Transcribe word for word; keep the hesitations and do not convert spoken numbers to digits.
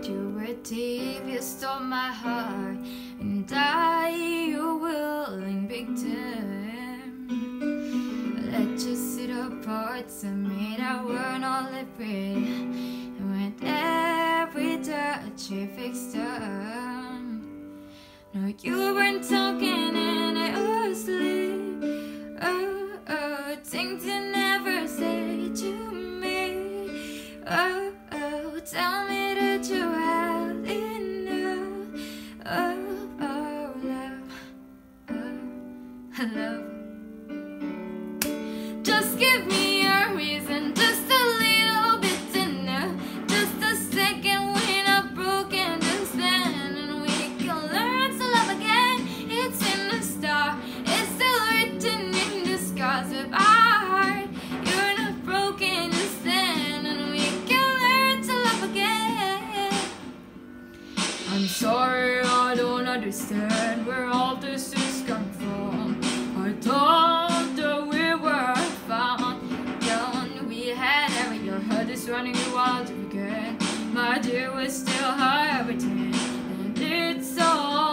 You were deep, you stole my heart, and I, your willing victim. Let you sit apart to me that were not liquid, and with every touch you fixed up. No, you weren't talking and it was asleep. Oh, oh, things you never say to me. Oh, oh, tell me that you have enough. Oh, oh, love, oh, love. Just give me a reason, just a little bit enough. Just a second when I'm broken, just then, and we can learn to love again. It's in the star, it's still written in the scars of our heart. You're not broken, just then, and we can learn to love again. I'm sorry, I don't understand where all this is come from. I thought that we were found, young, we had every your heart is running wild again. My dear, we're still high everything, and it's all